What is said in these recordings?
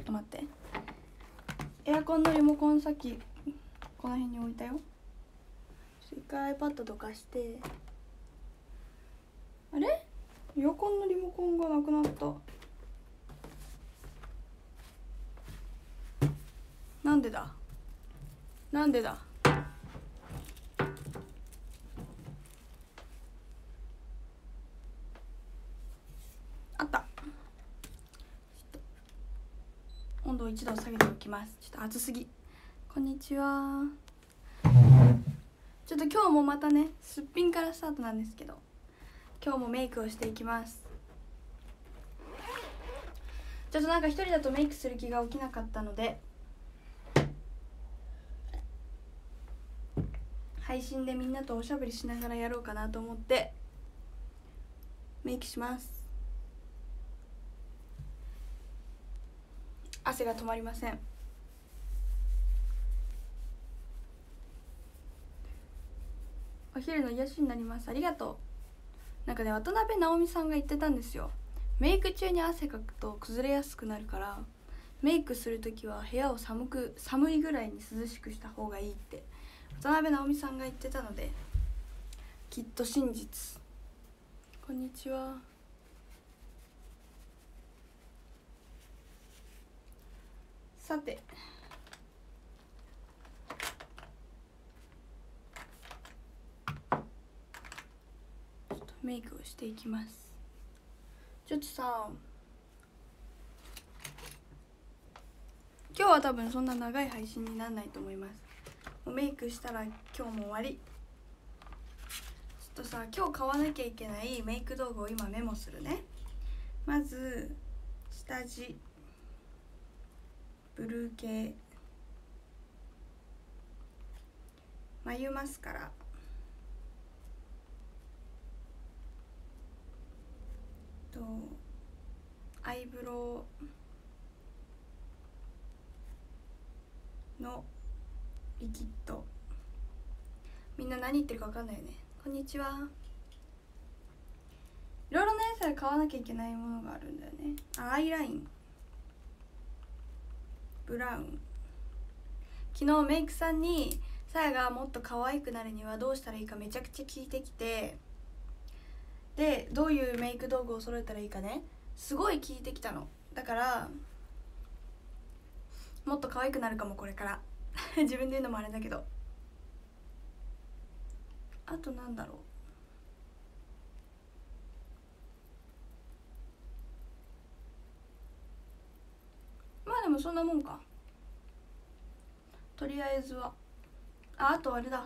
と待って、エアコンのリモコンさっきこの辺に置いたよ。一回 iPad とかして、あれエアコンのリモコンがなくなった。なんでだなんでだ。あった。温度を1度下げておきます。ちょっと暑すぎ。こんにちは。ちょっと今日もまたね、すっぴんからスタートなんですけど、今日もメイクをしていきます。ちょっとなんか一人だとメイクする気が起きなかったので、配信でみんなとおしゃべりしながらやろうかなと思ってメイクします。汗が止まりません。お昼の癒しになります。ありがとう。なんかね、渡辺直美さんが言ってたんですよ。メイク中に汗かくと崩れやすくなるから、メイクするときは部屋を寒いぐらいに涼しくした方がいいって渡辺直美さんが言ってたので、きっと真実。こんにちは。さて、ちょっとメイクをしていきます。ちょっとさ、今日は多分そんな長い配信にならないと思います。もうメイクしたら今日も終わり。ちょっとさ、今日買わなきゃいけないメイク道具を今メモするね。まず下地ブルー系、眉マスカラ、とアイブロウのリキッド。みんな何言ってるか分かんないよね。こんにちは。いろいろね、さ、買わなきゃいけないものがあるんだよね。アイライン、ブラウン。昨日メイクさんにさやがもっと可愛くなるにはどうしたらいいかめちゃくちゃ聞いてきて、でどういうメイク道具を揃えたらいいかね、すごい聞いてきたの。だからもっと可愛くなるかも、これから自分で言うのもあれだけど。あとなんだろう、まあでもそんなもんか、とりあえずは。あとあれだ、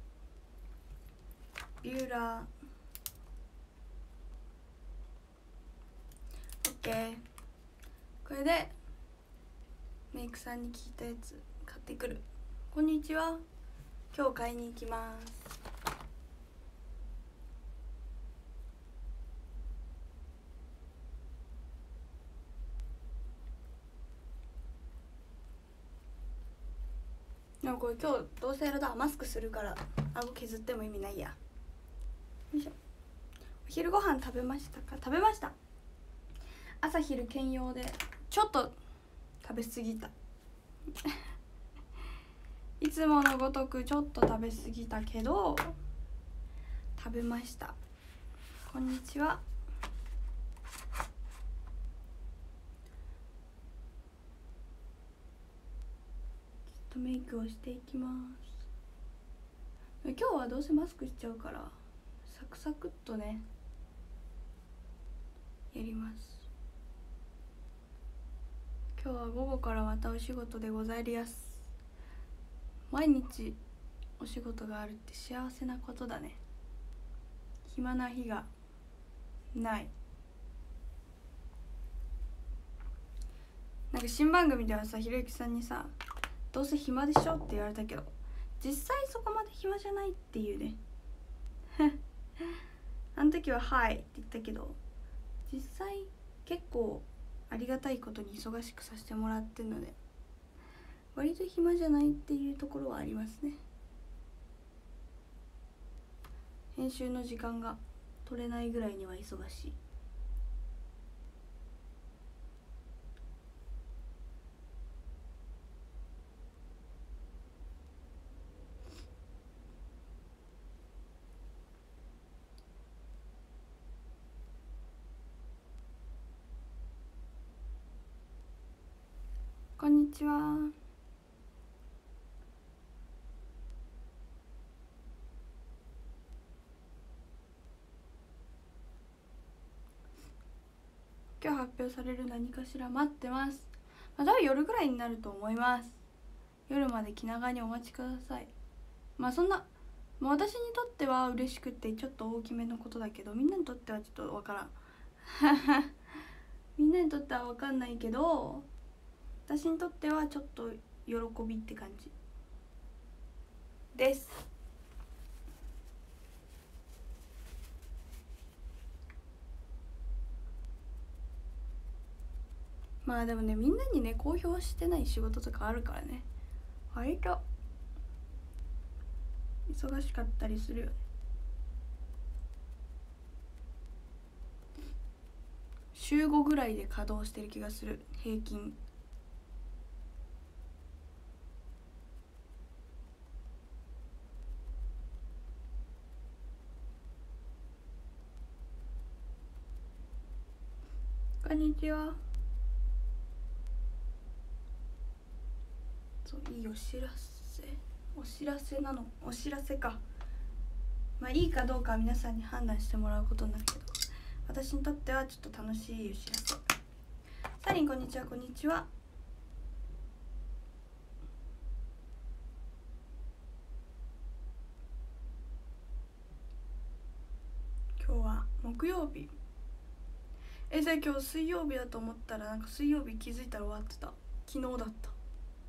ビューラー。オッケー。これでメイクさんに聞いたやつ買ってくる。こんにちは。今日買いに行きます。でもこれ今日どうせあれだ、マスクするから顎削っても意味ないや。よいしょ。お昼ご飯食べましたか？食べました。朝昼兼用でちょっと食べ過ぎたいつものごとくちょっと食べ過ぎたけど食べました。こんにちは。ちょっとメイクをしていきます。今日はどうせマスクしちゃうからサクサクっとねやります。今日は午後からまたお仕事でございます。毎日お仕事があるって幸せなことだね。暇な日がない。なんか新番組ではさ、ひろゆきさんにさ、どうせ暇でしょって言われたけど、実際そこまで暇じゃないっていうねあの時ははいって言ったけど、実際結構ありがたいことに忙しくさせてもらってるので、割と暇じゃないっていうところはありますね。編集の時間が取れないぐらいには忙しい。 にちは。今日発表される何かしら待ってます。多分夜ぐらいになると思います。夜まで気長にお待ちください。そんな、私にとっては嬉しくてちょっと大きめのことだけど、みんなにとってはちょっとわからんみんなにとってはわかんないけど、私にとってはちょっと喜びって感じです。でもね、みんなにね公表してない仕事とかあるからね、割と忙しかったりするよね。週5ぐらいで稼働してる気がする、平均。こんにちは。そう、いいお知らせなの、お知らせか。いいかどうかは皆さんに判断してもらうことになるけど、私にとってはちょっと楽しいお知らせ。サリンこんにちは。こんにちは。今日は木曜日。じゃあ今日水曜日だと思ったら、なんか水曜日気づいたら終わってた。昨日だった。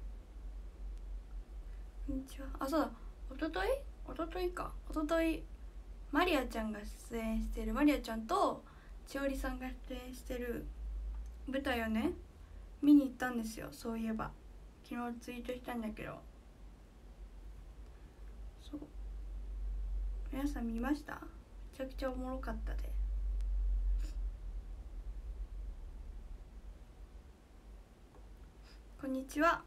こんにちは。そうだ、おとといマリアちゃんが出演してる、マリアちゃんと千織さんが出演してる舞台をね見に行ったんですよ。そういえば昨日ツイートしたんだけど、そう、皆さん見ました？めちゃくちゃおもろかったで。こんにちは。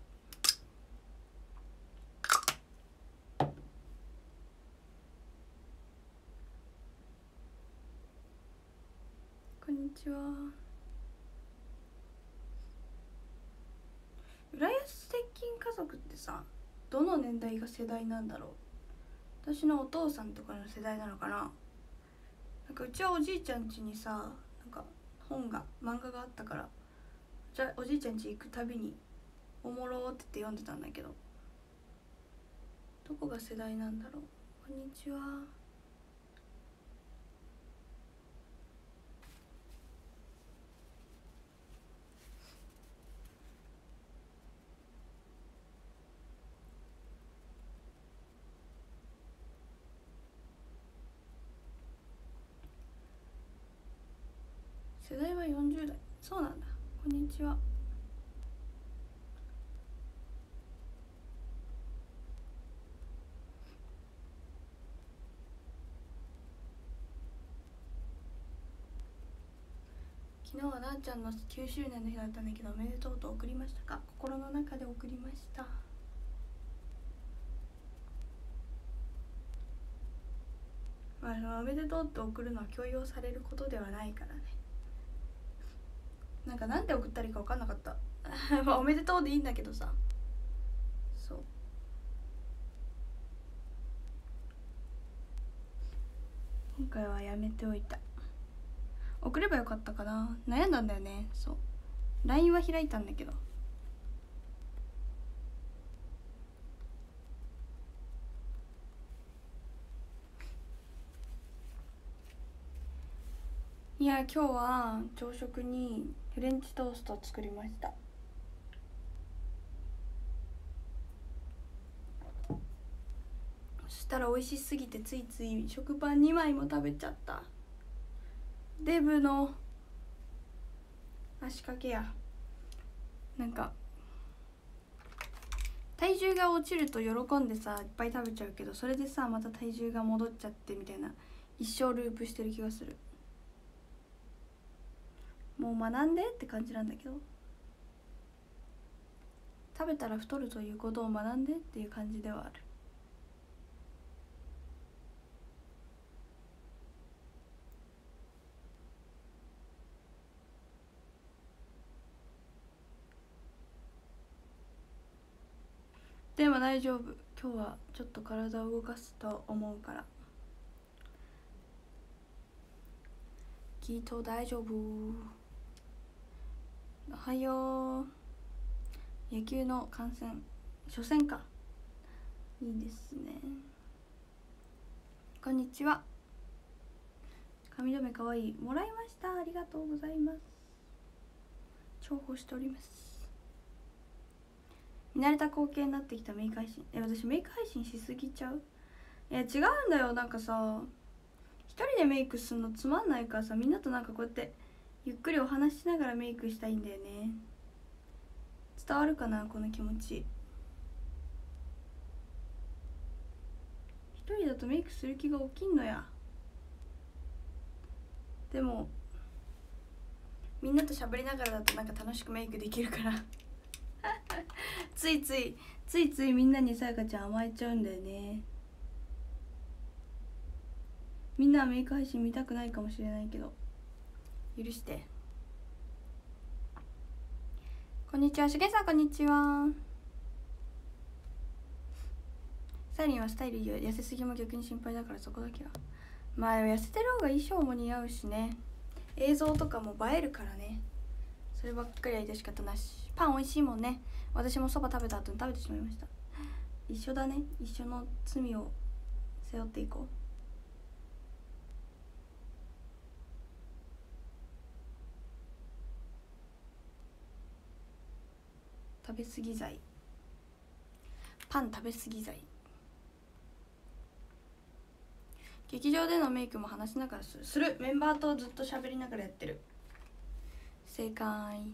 こんにちは。浦安鉄筋家族ってさ、どの年代が世代なんだろう。私のお父さんとかの世代なのかな。なんかうちはおじいちゃん家にさ、なんか漫画があったから、じゃあおじいちゃん家行くたびにおもろって言って読んでたんだけど、どこが世代なんだろう。こんにちは。世代は40代。そうなんだ。こんにちは。昨日はなーちゃんの9周年の日だったんだけど、おめでとうと送りましたか？心の中で送りました。おめでとうって送るのは強要されることではないからね。なんて送ったらいいか分かんなかったおめでとうでいいんだけどさ。そう、今回はやめておいた。送ればよかったかな、悩んだんだよね。そう、 LINE は開いたんだけど、いや今日は朝食にフレンチトーストを作りました。そしたら美味しすぎてついつい食パン2枚も食べちゃった。デブの足掛けや。体重が落ちると喜んでさいっぱい食べちゃうけど、それでさまた体重が戻っちゃってみたいな、一生ループしてる気がする。もう学んでって感じなんだけど、食べたら太るということを学んでっていう感じではある。 でも大丈夫、今日はちょっと体を動かすと思うから、きっと大丈夫。おはよう。野球の観戦初戦か、いいですね。こんにちは。髪留めかわいい、もらいました、ありがとうございます。重宝しております。見慣れた光景になってきたメイク配信。私メイク配信しすぎちゃう？いや違うんだよ、なんかさ、一人でメイクするのつまんないからさ、みんなとなんかこうやってゆっくりお話ししながらメイクしたいんだよね。伝わるかなこの気持ち。一人だとメイクする気が起きんのや。でもみんなと喋りながらだとなんか楽しくメイクできるからついついみんなにさやかちゃん甘えちゃうんだよね。みんなはメイク配信見たくないかもしれないけど許して。こんにちは、しげさんこんにちは。サイリンはスタイルいいよ、痩せすぎも逆に心配だからそこだけは。まあ痩せてる方が衣装も似合うしね、映像とかも映えるからね。そればっかりは致し方なし。パン美味しいもんね。私もそば食べた後に食べてしまいました。一緒だね、一緒の罪を背負っていこう。食べ過ぎ罪、パン食べ過ぎ罪。劇場でのメイクも話しながらするメンバーとずっと喋りながらやってる。正解。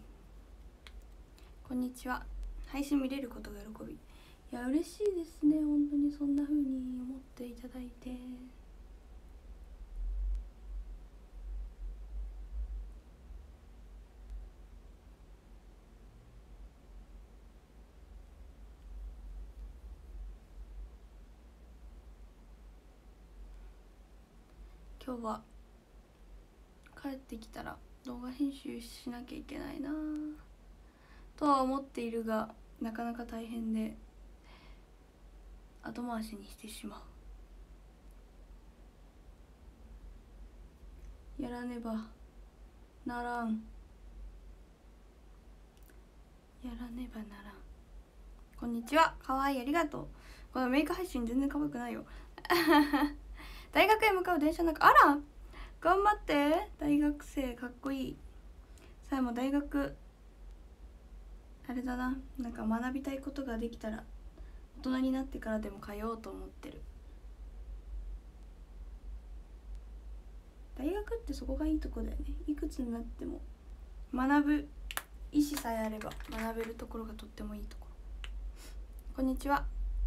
こんにちは。配信見れることが喜び。いや嬉しいですね、本当にそんな風に思っていただいて。今日は帰ってきたら動画編集しなきゃいけないなとは思っているが、なかなか大変で後回しにしてしまう。やらねばならん、やらねばならん。こんにちは、かわいい、ありがとう。このメイク配信全然可愛くないよ大学へ向かう電車の中、あら頑張って、大学生かっこいい。さえも大学あれだな、なんか学びたいことができたら大人になってからでも通おうと思ってる。大学ってそこがいいとこだよね。いくつになっても学ぶ意思さえあれば学べるところがとってもいいところ。こんにちは。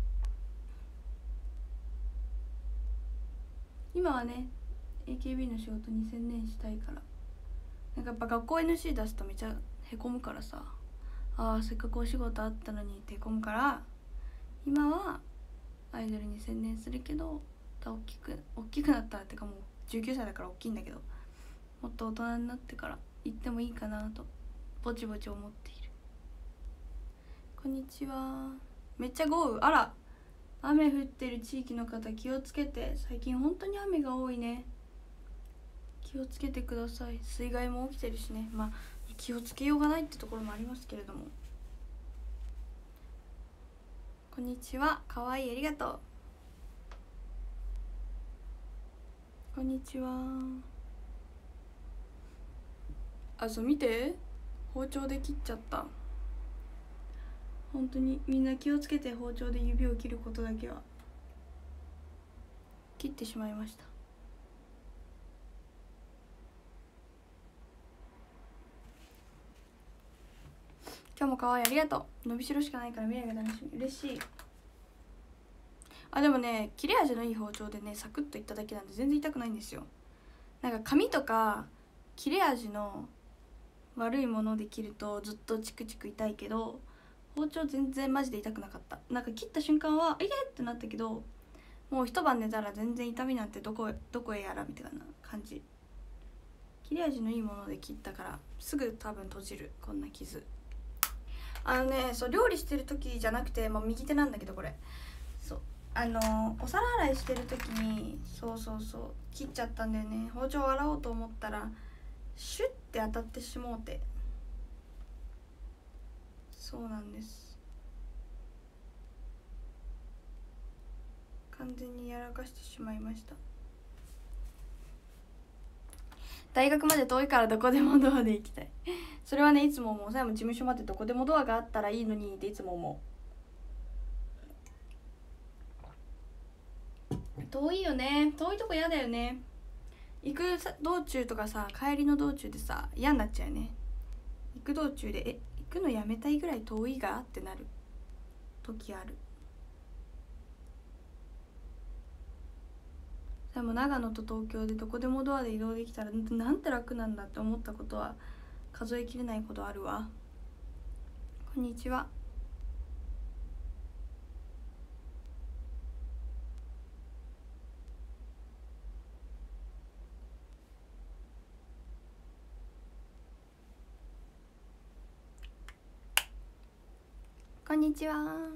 今はね AKB の仕事に専念したいから、なんかやっぱ学校 NC 出すとめちゃへこむからさ、せっかくお仕事あったのにってへこむから、今はアイドルに専念するけど、大きくなったらってかもう19歳だから大きいんだけど、もっと大人になってから行ってもいいかなとぼちぼち思っている。こんにちは。めっちゃ豪雨、あら雨降ってる地域の方気をつけて。最近本当に雨が多いね。気をつけてください。水害も起きてるしね。まあ気をつけようがないってところもありますけれども。こんにちは、かわいい、ありがとう。こんにちは。そう見て、包丁で切っちゃった。本当にみんな気をつけて、包丁で指を切ることだけは。切ってしまいました。今日もかわいい、ありがとう。伸びしろしかないから未来が楽しみ。嬉しい。でもね、切れ味のいい包丁でねサクッといっただけなんで全然痛くないんですよ。なんか紙とか切れ味の悪いもので切るとずっとチクチク痛いけど、包丁全然マジで痛くなかった。なんか切った瞬間は「いけ!」ってなったけど、もう一晩寝たら全然痛みなんてどこへやらみたいな感じ。切れ味のいいもので切ったからすぐ多分閉じる、こんな傷。 そう料理してる時じゃなくて、右手なんだけどこれそうお皿洗いしてる時にそう切っちゃったんだよね。包丁を洗おうと思ったらシュッて当たってしもうて、そうなんです。完全にやらかしてしまいました。大学まで遠いからどこでもドアで行きたい。それはねいつも思う。さやも事務所までどこでもドアがあったらいいのにっていつも思う。遠いよね。遠いとこ嫌だよね。行く道中とかさ、帰りの道中でさ嫌になっちゃうよね。行く道中で行くのやめたいぐらい遠いがってなる時ある。でも長野と東京でどこでもドアで移動できたらなんて楽なんだって思ったことは数えきれないほどあるわ。こんにちは。こんにちは。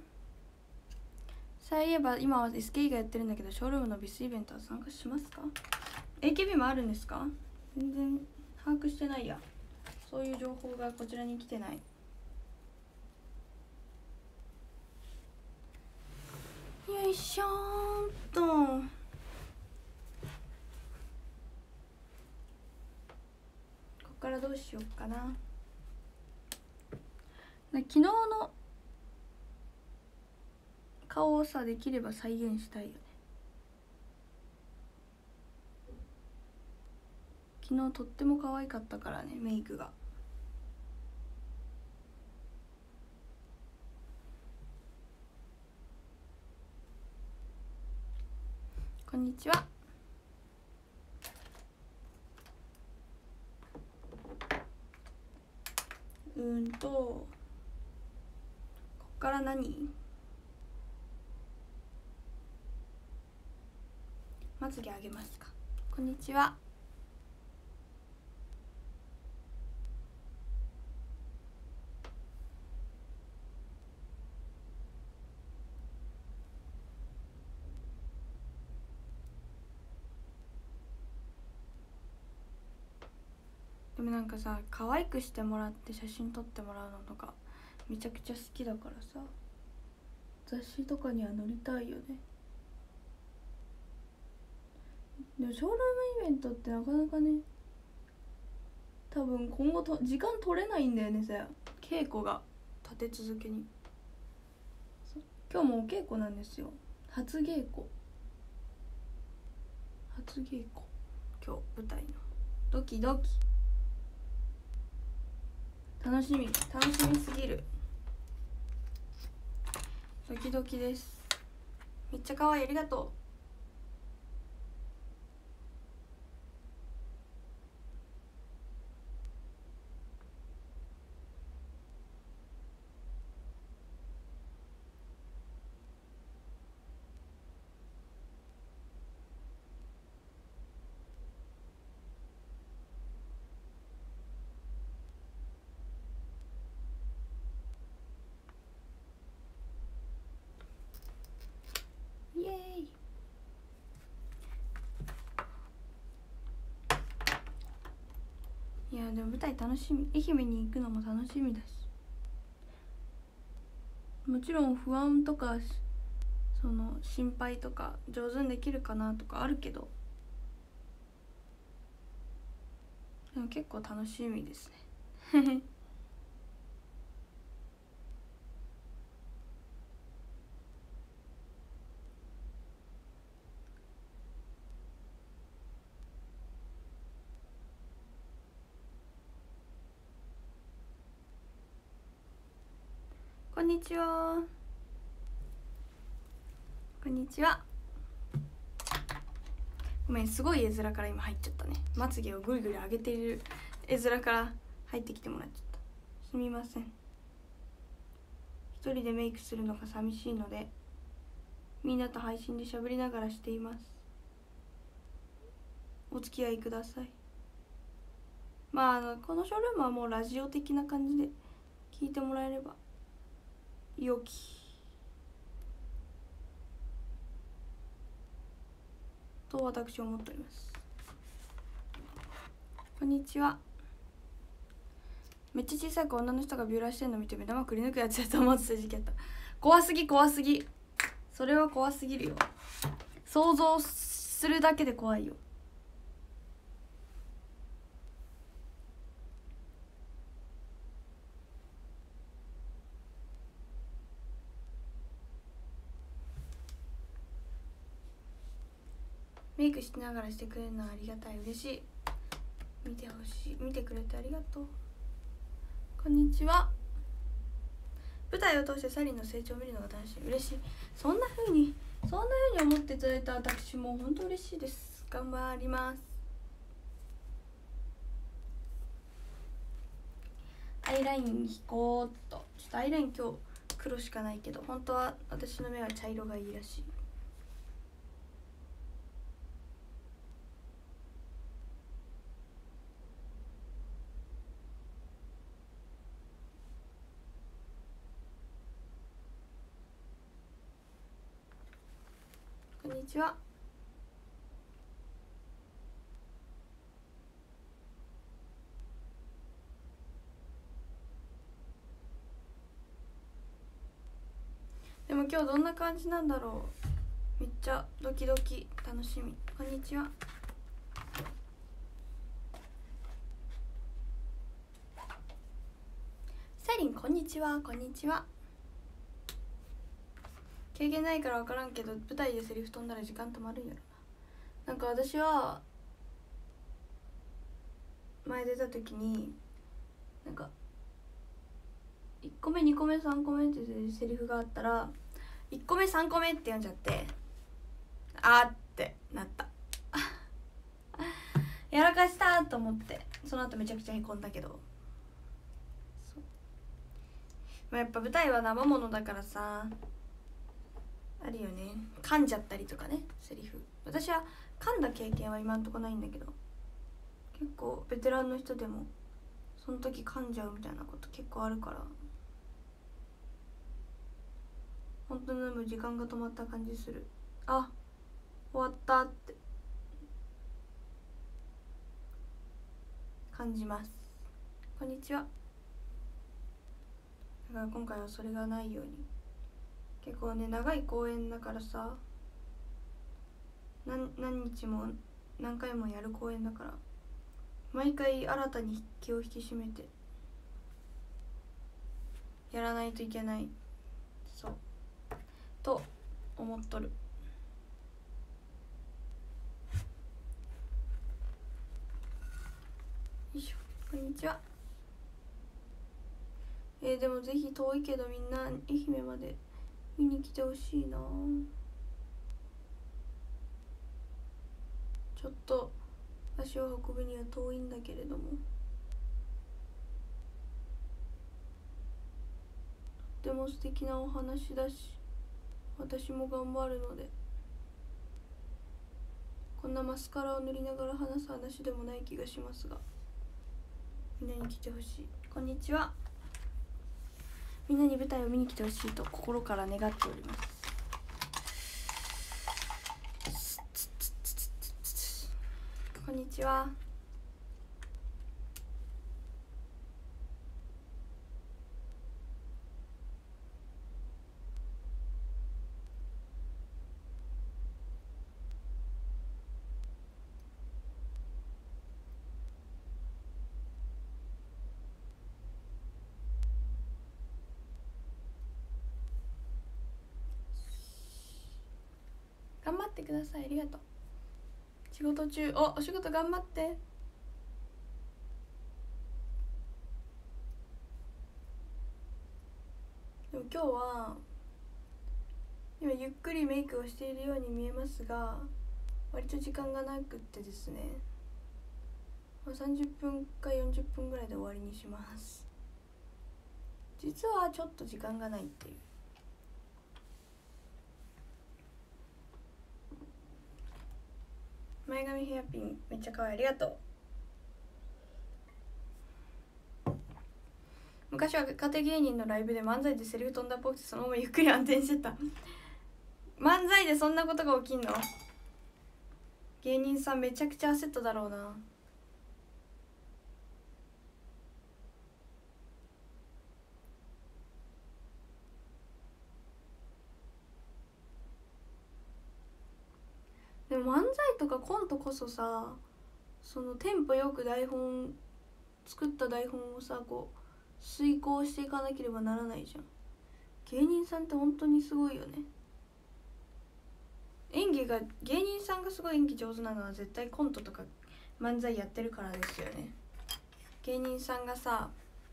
そういえば今は SKE がやってるんだけど、ショールームのビスイベントは参加しますか？ AKB もあるんですか？全然把握してないや。そういう情報がこちらに来てない。よいしょーっと。ここからどうしようかな。昨日の顔をさできれば再現したいよね。昨日とっても可愛かったからね、メイクが。こんにちは。こっから何？まつげあげますか。こんにちは。でもなんかさ、可愛くしてもらって写真撮ってもらうのとかめちゃくちゃ好きだからさ、雑誌とかには載りたいよね。でもショールームイベントってなかなかね、多分今後時間取れないんだよね。さ、稽古が立て続けに。今日もお稽古なんですよ。初稽古今日舞台のドキドキ、楽しみすぎる。ドキドキです。めっちゃ可愛い、ありがとう。イエーイ。いやでも舞台楽しみ。愛媛に行くのも楽しみだし、もちろん不安とかその心配とか上手にできるかなとかあるけど、でも結構楽しみですね。こんにちは。こんにちは。ごめん、すごい絵面から今入っちゃったね。まつげをぐりぐり上げている絵面から入ってきてもらっちゃった。すみません。一人でメイクするのが寂しいのでみんなと配信で喋りながらしています。お付き合いください。このショールームはもうラジオ的な感じで聞いてもらえればよきと私は思っております。こんにちは。めっちゃ小さい子女の人がビューラーしてんの見て目玉くり抜くやつやと思ってた時期あった。怖すぎ怖すぎ、それは怖すぎるよ。想像するだけで怖いよ。メイクしながらしてくれるのはありがたい、嬉しい。見てほしい、見てくれてありがとう。こんにちは。舞台を通してサリンの成長を見るのが楽しい、嬉しい。そんな風に思っていただいた私も本当嬉しいです。頑張ります。アイライン引こうっと。ちょっとアイライン今日黒しかないけど、本当は私の目は茶色がいいらしい。こんにちは。でも今日どんな感じなんだろう。めっちゃドキドキ楽しみ。こんにちは。サリンこんにちは。こんにちは。経験ないから分からんけど、舞台でセリフ飛んだら時間止まるんやろな。なんか私は前出た時になんか1個目2個目3個目ってセリフがあったら1個目3個目って読んじゃって、あーってなったやらかしたと思って、その後めちゃくちゃへこんだけど、まあ、やっぱ舞台は生ものだからさ、あるよね、噛んじゃったりとかね、セリフ。私は噛んだ経験は今んとこないんだけど、結構ベテランの人でもその時噛んじゃうみたいなこと結構あるから、本当にもう時間が止まった感じする。あ、終わったって感じます。こんにちは。だから今回はそれがないように、結構ね長い公演だからさ、何日も何回もやる公演だから、毎回新たに気を引き締めてやらないといけない、そうと思っとる。よいしょ。こんにちは。でもぜひ遠いけどみんな愛媛まで見に来てほしいな。ちょっと足を運ぶには遠いんだけれども、とても素敵なお話だし、私も頑張るので、こんなマスカラを塗りながら話す話でもない気がしますが、みんなに来てほしい。こんにちは。みんなに舞台を見に来てほしいと心から願っております。こんにちは。頑張ってください。ありがとう。仕事中、お仕事頑張って。でも今日は今ゆっくりメイクをしているように見えますが、割と時間がなくってですね、30分か40分ぐらいで終わりにします。実はちょっと時間がないっていう。前髪ヘアピンめっちゃ可愛い、ありがとう。 昔は若手芸人のライブで漫才でセリフ飛んだっぽくてそのままゆっくり暗転してた。漫才でそんなことが起きんの？芸人さんめちゃくちゃ焦っただろうな。でも漫才とかコントこそさ、そのテンポよく作った台本をさこう遂行していかなければならないじゃん。芸人さんって本当にすごいよね。芸人さんがすごい演技上手なのは絶対コントとか漫才やってるからですよね。芸人さんがさ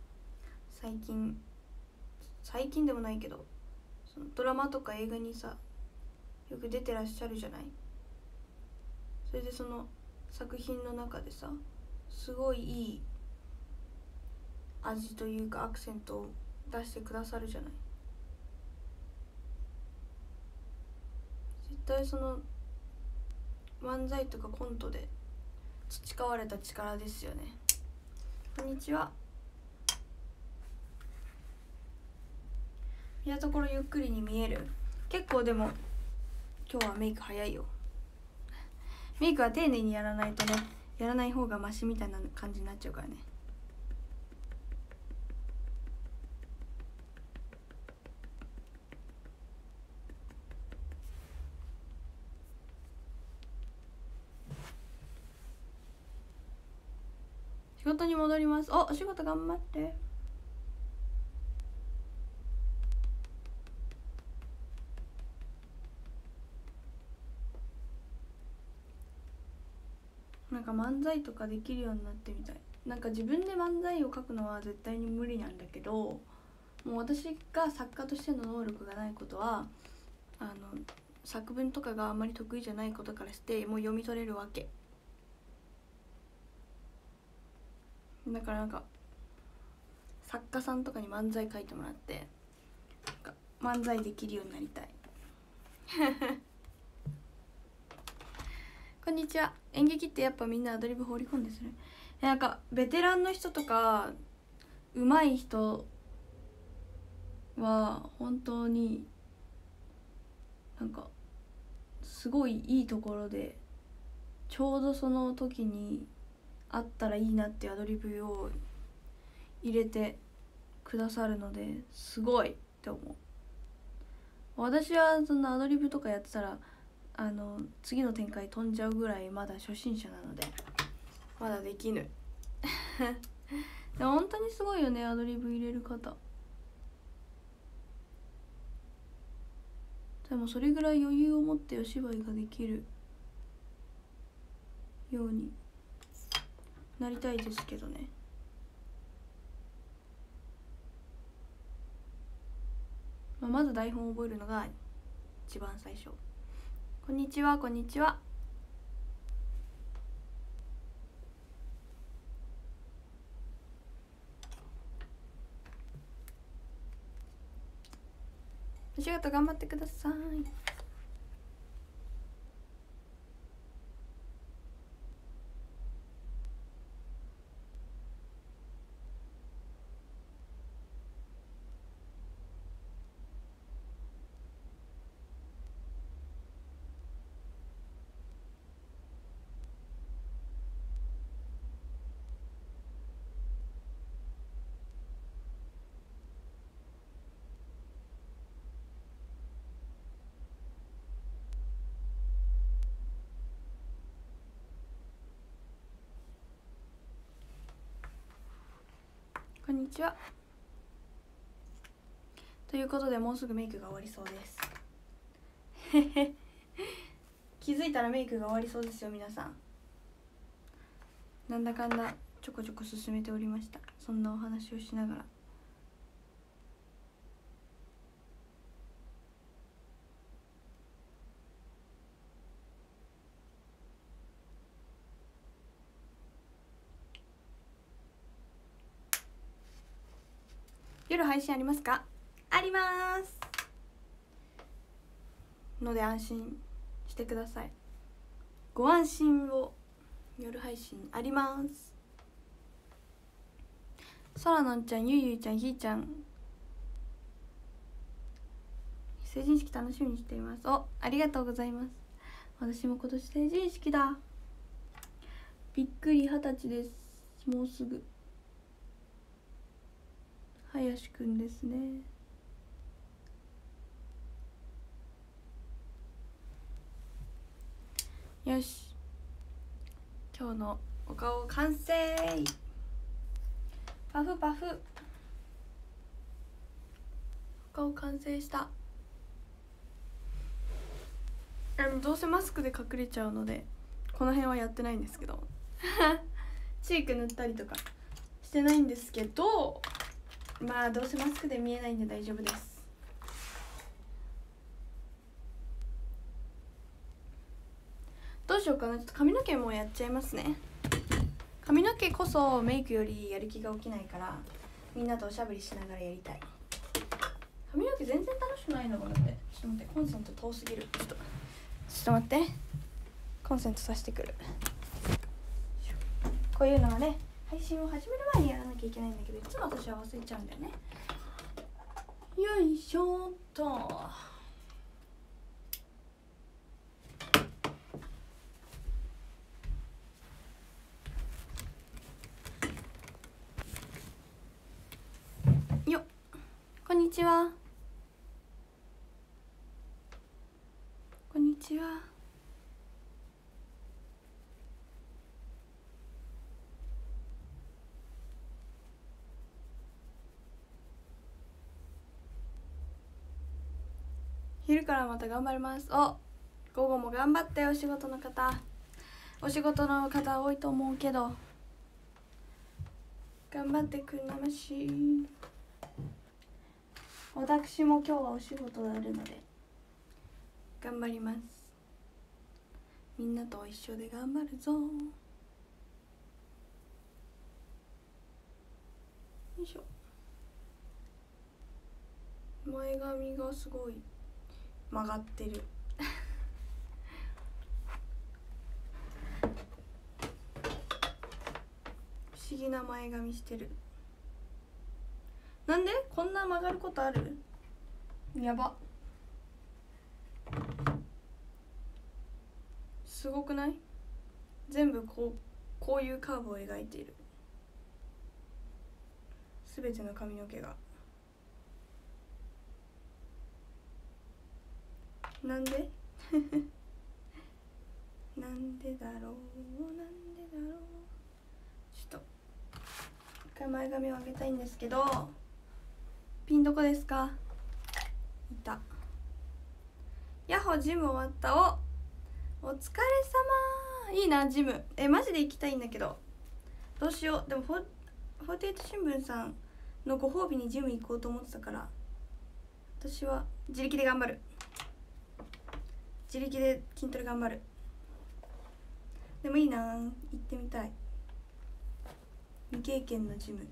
最近でもないけどそのドラマとか映画にさよく出てらっしゃるじゃない。それでその作品の中でさすごいいい味というかアクセントを出してくださるじゃない。絶対その漫才とかコントで培われた力ですよね。こんにちは。見たところゆっくりに見える。結構でも今日はメイク早いよ。メイクは丁寧にやらないとね、やらない方がマシみたいな感じになっちゃうからね。仕事に戻ります。お仕事頑張って。なんか漫才とかできるようになってみたい。なんか自分で漫才を書くのは絶対に無理なんだけど、もう私が作家としての能力がないことは作文とかがあんまり得意じゃないことからしてもう読み取れるわけだから、なんか作家さんとかに漫才書いてもらってなんか漫才できるようになりたいこんにちは。演劇ってやっぱみんなアドリブ放り込んでする。なんかベテランの人とか上手い人は本当になんかすごいいいところでちょうどその時にあったらいいなってアドリブを入れてくださるのですごいって思う。私はそんなアドリブとかやってたら次の展開飛んじゃうぐらいまだ初心者なのでまだできぬでも本当にすごいよね、アドリブ入れる方。でもそれぐらい余裕を持ってお芝居ができるようになりたいですけどね。まず台本を覚えるのが一番最初。こんにちは。こんにちは。お仕事頑張ってください。こんにちは。ということでもうすぐメイクが終わりそうです気づいたらメイクが終わりそうですよ皆さん。なんだかんだちょこちょこ進めておりました。そんなお話をしながら。夜配信ありますか？ありますので安心してください。ご安心を。夜配信あります。 そらのんちゃん、ゆいゆいちゃん、ひーちゃん、成人式楽しみにしています。お、ありがとうございます。私も今年成人式だ。びっくり、20歳です。もうすぐ。林くんですね。よし、今日のお顔完成。パフパフ、お顔完成した。どうせマスクで隠れちゃうのでこの辺はやってないんですけどチーク塗ったりとかしてないんですけど、まあどうせマスクで見えないんで大丈夫です。どうしようかな、ちょっと髪の毛もやっちゃいますね。髪の毛こそメイクよりやる気が起きないから、みんなとおしゃべりしながらやりたい。髪の毛全然楽しくないのかなって。ちょっと待って、コンセント遠すぎる。ちょっと待って、コンセントさしてくる。こういうのはね、配信を始める前にやらなきゃいけないんだけど、いつも私は忘れちゃうんだよね。よいしょっと。よっ、こんにちは。こんにちは。昼からまた頑張ります。お、午後も頑張ってお仕事の方。お仕事の方多いと思うけど、頑張ってくんなまし。私も今日はお仕事があるので頑張ります。みんなと一緒で頑張るぞ。よいしょ。前髪がすごい曲がってる不思議な前髪してる。なんでこんな曲がることある？やば、すごくない？全部こういうカーブを描いている。すべての髪の毛が。なんでなんでだろう、なんでだろう。ちょっと一回前髪を上げたいんですけど、ピンどこですか？いた。ヤッホー、ジム終わった。お疲れ様。いいなジム。マジで行きたいんだけどどうしよう。でも48新聞さんのご褒美にジム行こうと思ってたから、私は自力で頑張る。自力で筋トレ頑張る。でもいいな、行ってみたい。未経験のジム。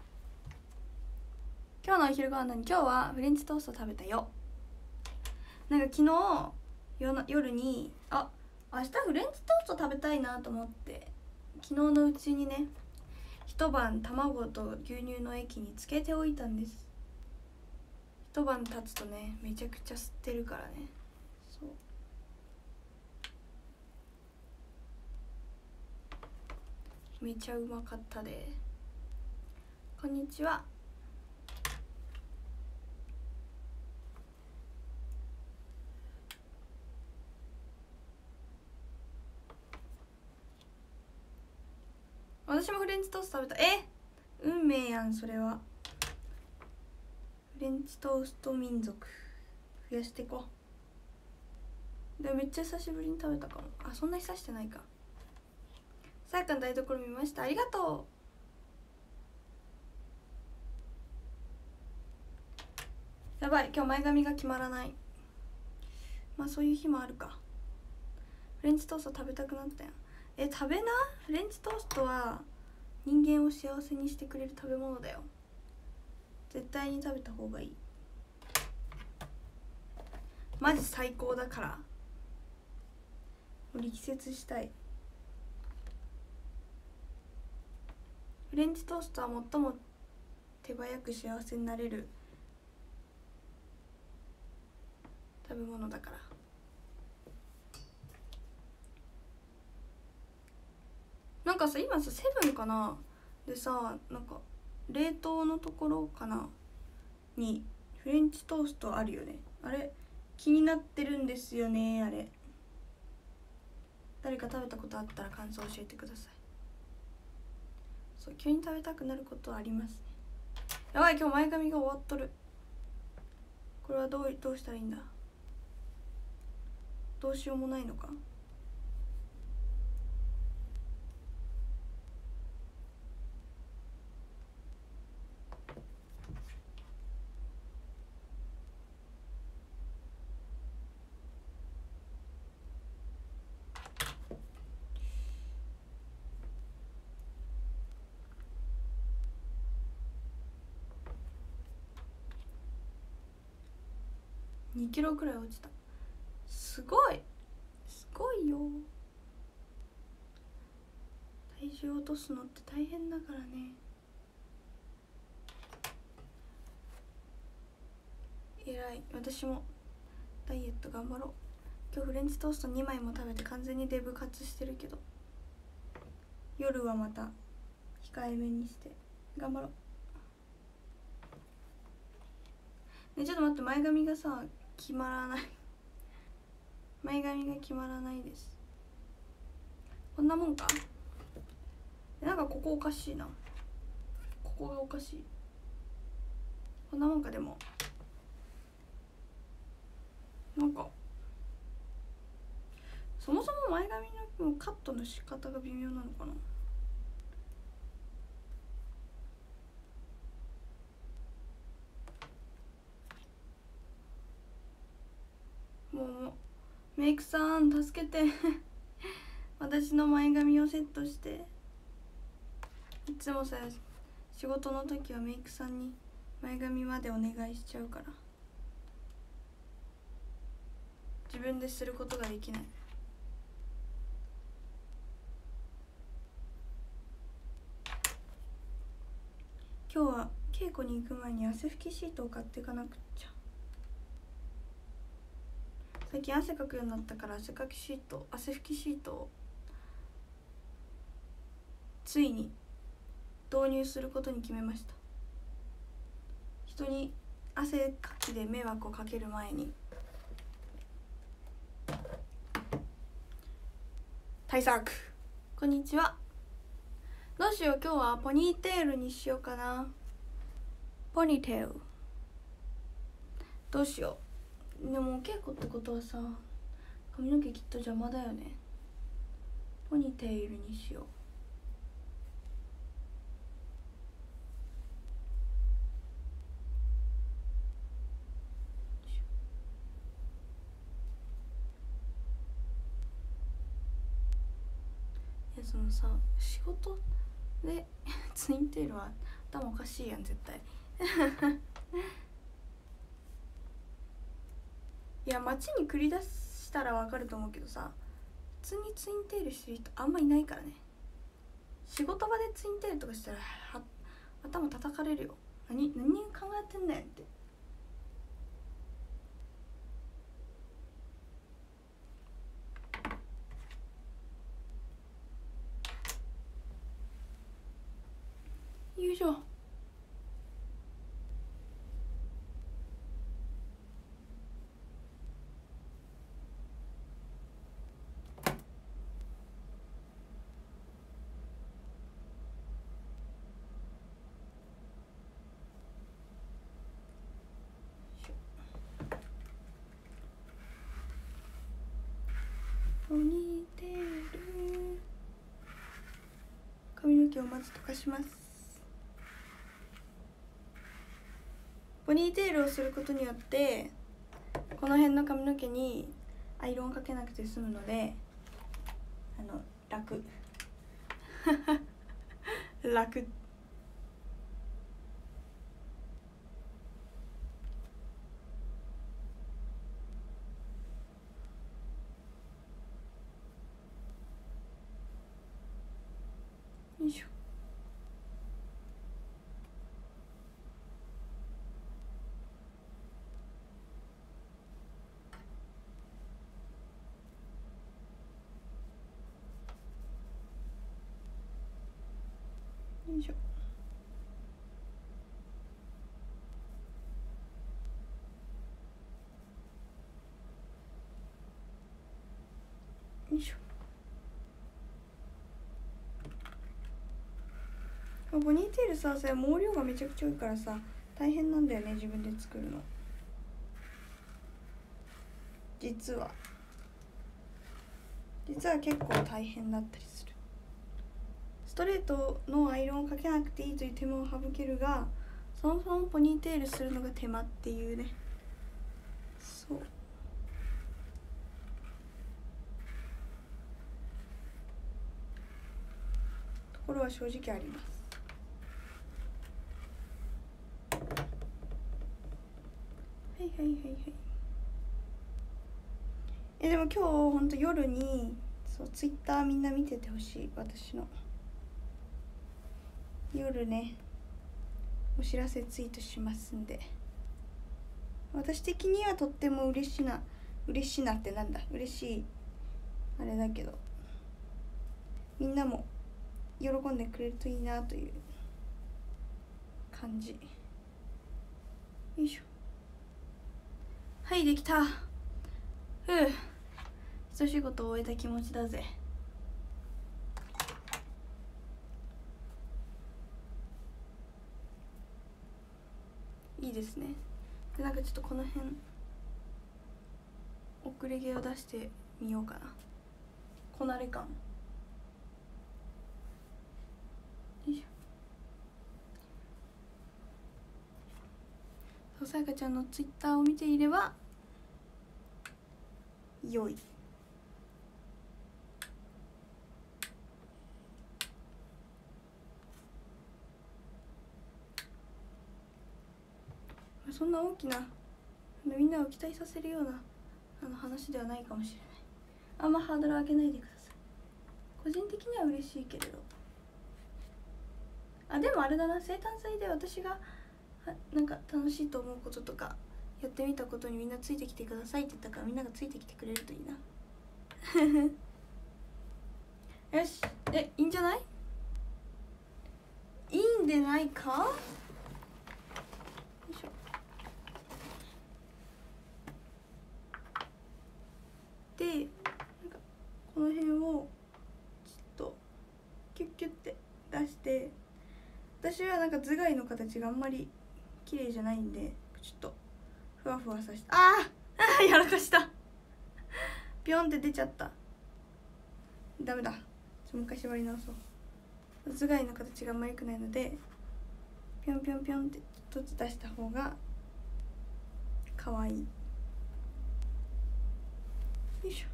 今日のお昼ご飯何？今日はフレンチトースト食べたよ。なんか昨日夜に明日フレンチトースト食べたいなと思って、昨日のうちにね、一晩卵と牛乳の液につけておいたんです。一晩経つとね、めちゃくちゃ吸ってるからね。そう、めちゃうまかったで。こんにちは。私もフレンチトースト食べた。運命やんそれは。フレンチトースト民族増やしていこう。でもめっちゃ久しぶりに食べたかも。そんな久してないか。さやかん台所見ました。ありがとう。やばい、今日前髪が決まらない。まあそういう日もあるか。フレンチトースト食べたくなったよ。食べな。フレンチトーストは人間を幸せにしてくれる食べ物だよ。絶対に食べた方がいい。マジ最高だから。力説したい。フレンチトーストは最も手早く幸せになれる食べ物だから。なんかさ今さセブンかなでさ、なんか冷凍のところかなにフレンチトーストあるよね。あれ気になってるんですよね。あれ誰か食べたことあったら感想教えてください。そう急に食べたくなることはありますね。やばい、今日前髪が終わっとる。これはどうしたらいいんだ。どうしようもないのか。2キロくらい落ちた。すごいよ。体重落とすのって大変だからね。えらい。私もダイエット頑張ろう。今日フレンチトースト2枚も食べて完全にデブ活してるけど、夜はまた控えめにして頑張ろう。ね、ちょっと待って、前髪がさ決まらない前髪が決まらないです。こんなもんか。なんかここおかしいな。ここがおかしい。こんなもんか。でもなんかそもそも前髪のカットの仕方が微妙なのかな。もうメイクさん助けて私の前髪をセットして。いつもさ仕事の時はメイクさんに前髪までお願いしちゃうから自分ですることができない。今日は稽古に行く前に汗拭きシートを買っていかなくっちゃ。最近汗かくようになったから汗拭きシートをついに導入することに決めました。人に汗かきで迷惑をかける前に対策。こんにちは。どうしよう、今日はポニーテールにしようかな。ポニーテールどうしよう。でも稽古ってことはさ髪の毛きっと邪魔だよね。ポニーテールにしよう。そのさ仕事でツインテールは頭おかしいやん絶対いや街に繰り出したらわかると思うけどさ、普通にツインテールしてる人あんまいないからね。仕事場でツインテールとかしたら頭叩かれるよ。何考えてんねんって。よいしょ。ポニーテール。髪の毛をまず溶かします。ポニーテールをすることによってこの辺の髪の毛にアイロンかけなくて済むので楽楽。よいしょ。 いしょ。ポニーテールさ、それ毛量がめちゃくちゃ多いからさ大変なんだよね、自分で作るの。実は結構大変だったりする。ストレートのアイロンをかけなくていいという手間を省けるが、そもそもポニーテールするのが手間っていうね。そうところは正直あります。はいはいはいはい。でも今日ほんと夜にそうツイッターみんな見ててほしい。私の夜ねお知らせツイートしますんで、私的にはとっても嬉しいなってなんだ、嬉しいあれだけど、みんなも喜んでくれるといいなという感じ。よいしょ。はい、できた。一仕事を終えた気持ちだぜ。いいですね。でなんかちょっとこの辺遅れ毛を出してみようかな。こなれ感。よいしょ。さやかちゃんのツイッターを見ていれば良い。そんな大きなみんなを期待させるような話ではないかもしれない。あんまハードル上げないでください。個人的には嬉しいけれど。でもあれだな、生誕祭で私がなんか楽しいと思うこととかやってみたことにみんなついてきてくださいって言ったから、みんながついてきてくれるといいなよし、いいんじゃない？いいんでないか？よいしょ。でなんかこの辺をちょっとキュッキュッて出して、私はなんか頭蓋の形があんまり綺麗じゃないんで、ちょっとふわふわさせて、やらかしたピョンって出ちゃった。ダメだ、もう一回縛り直そう。頭蓋の形があんまり良くないので、ピョンピョンピョンって一つ出した方がかわいい。よいし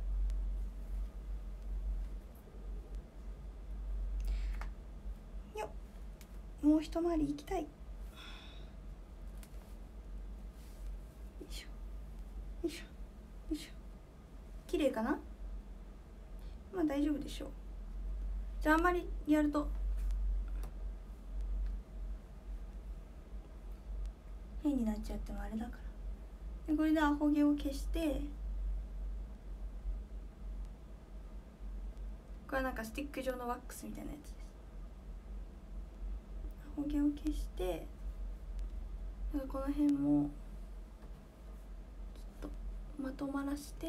ょ。よっ、もう一回り行きたい。よいしょよいしょよいしょ。綺麗かな？まあ大丈夫でしょう。じゃああんまりやると変になっちゃってもあれだから。でこれでアホ毛を消して、これはなんかスティック状のワックスみたいなやつです。アホ毛を消して、この辺もちょっとまとまらして、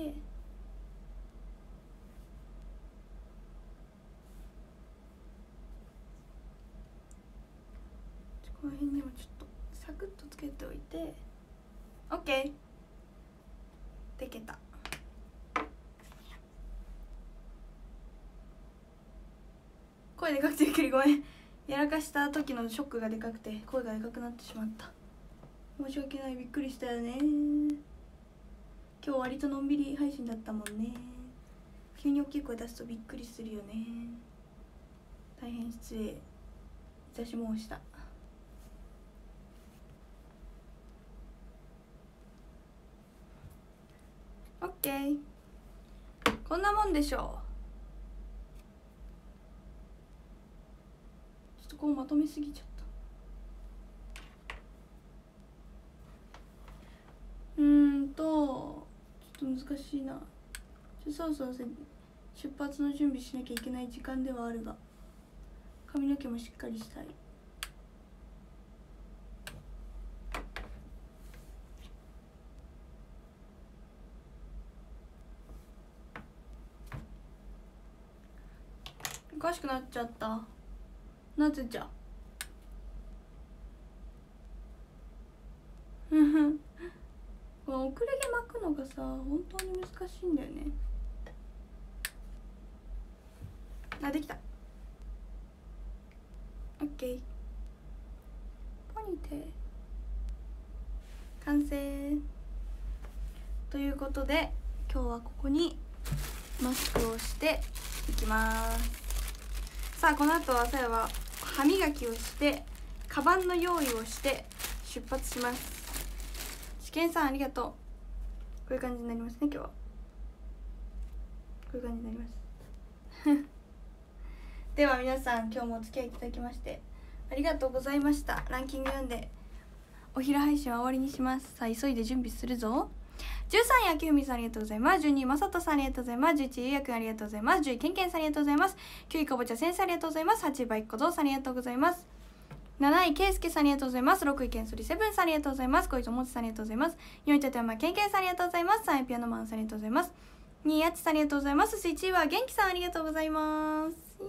この辺にもちょっとサクッとつけておいて、 OK できた。声でかくてびっくり、ごめん。やらかした時のショックがでかくて声がでかくなってしまった。申し訳ない、びっくりしたよね。今日割とのんびり配信だったもんね。急に大きい声出すとびっくりするよね。大変失礼いたし申した。オッケー、こんなもんでしょう。ちょっとこうまとめすぎちゃった。ちょっと難しいな。そうそうそう、出発の準備しなきゃいけない時間ではあるが、髪の毛もしっかりしたい。 かしくなっちゃった。なぜじゃ。この遅れ毛巻くのがさ本当に難しいんだよね。あ、できた。オッケー。ポニテ完成ということで、今日はここにマスクをしていきます。さあこの後はさやは歯磨きをしてカバンの用意をして出発します。試験さんありがとう。こういう感じになりますね。今日はこういう感じになりますでは皆さん、今日もお付き合いいただきましてありがとうございました。ランキング読んでお昼配信は終わりにします。さあ急いで準備するぞ。13位、あきふみさんありがとうございます。12位、まさとさんありがとうございます。11位、ゆうやくんありがとうございます。10位、けんけんさんありがとうございます。9位、かぼちゃ先生ありがとうございます。8位、ばいっこぞうさんありがとうございます。7位、けいすけさんありがとうございます。6位、けんそりセブンさんありがとうございます。5位、ともちさんありがとうございます。4位、たてやまけんけんさんありがとうございます。3位、ピアノマンさんありがとうございます。2位、やちさんありがとうございます。1位は元気さんありがとうございます。イエ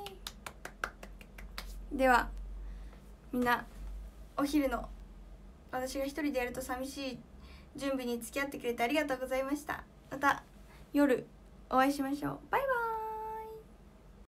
ーイ。ではみんなお昼の私が一人でやると寂しい準備に付き合ってくれてありがとうございました。また夜お会いしましょう。バイバイ。